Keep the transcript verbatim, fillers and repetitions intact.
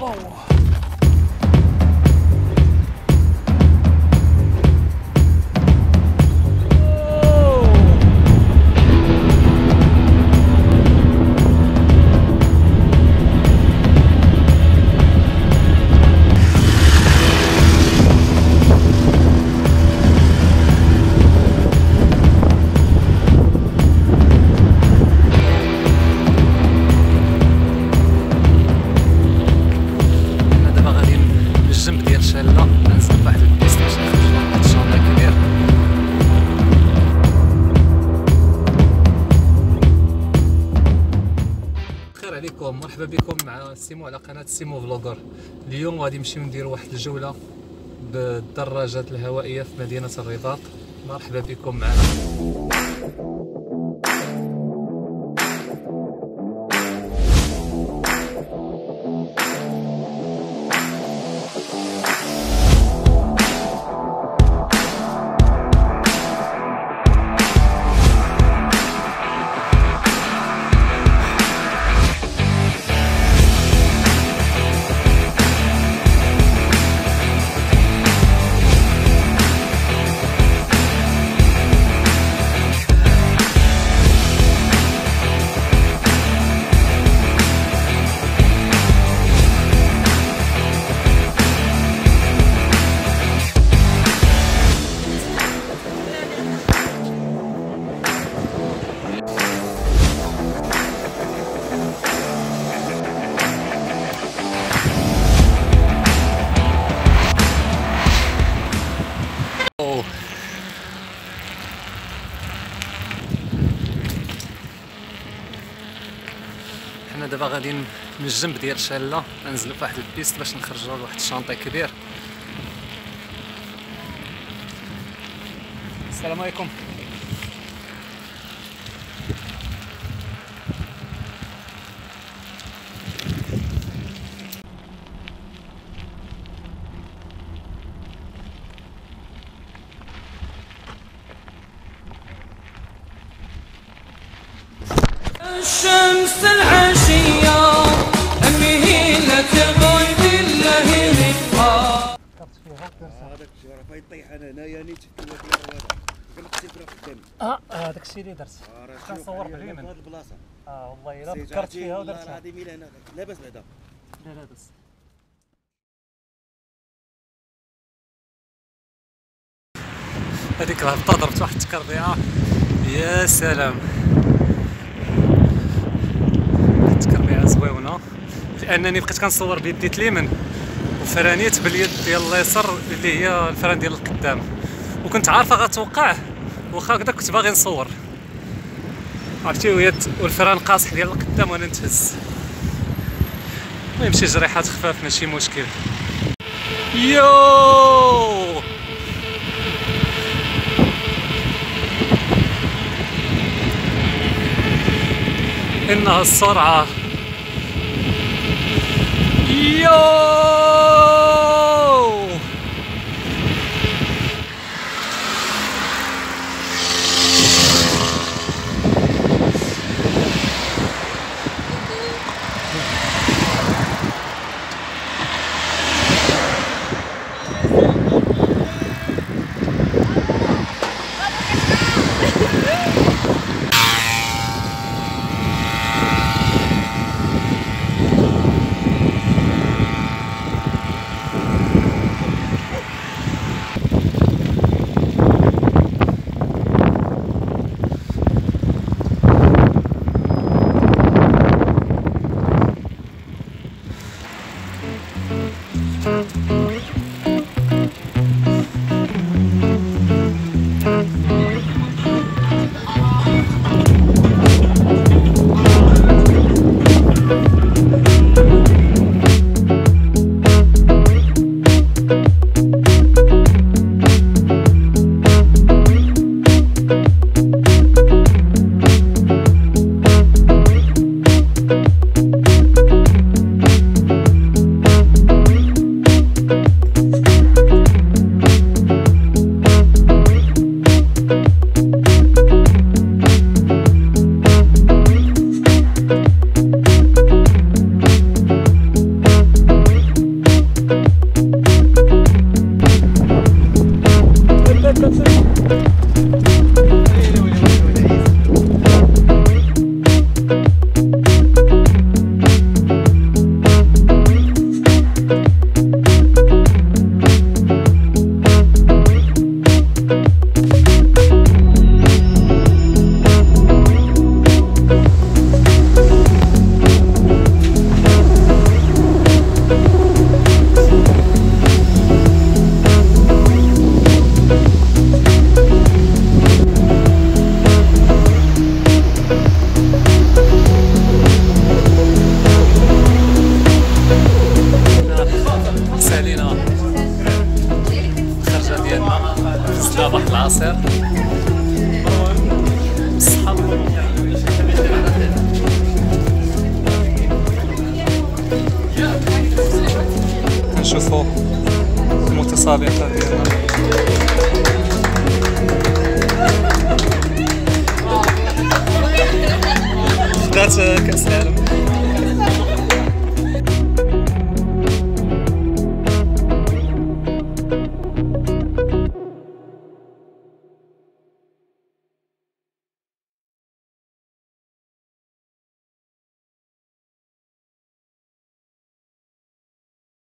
مرحبا بكم مع سيمو على قناة سيمو فلوغر. اليوم غادي نمشيو نديرو واحد الجولة بالدراجات الهوائية في مدينة الرباط. مرحبا بكم معنا. حنا دابا غادي من الجنب ديال شالة ننزلو فواحد البيست باش نخرجو لواحد الشانطي كبير. السلام عليكم. الشمس العشية أمي لا تقول بالله رفقا. هذاك الشيء راه فايت طيح انا هنايا نيت في الواد كنقصي فرا قدامي. اه هذاك الشيء اللي درت كنصور في باليمين. هذه البلاصه اه والله الا فكرت فيها ودرتها. والله العظيم الا هنا لاباس بعدا. لا لاباس. هذيك الهبطه ضربت واحد التكربيعه يا سلام. تكربيعه زويونه لانني بقيت كنصور بيدي اليمين وفرانيت باليد ديال اليسار اللي هي الفران ديال القدام، وكنت عارفه غتوقع واخا هكذا كنت باغي نصور عرفتي، ويد والفران قاصح ديال القدام وانا نتهز. المهم شي جريحات خفاف ماشي مشكل. يو إنها السرعة. يو نشوفوا المتسابقة ديالنا. خدات كأس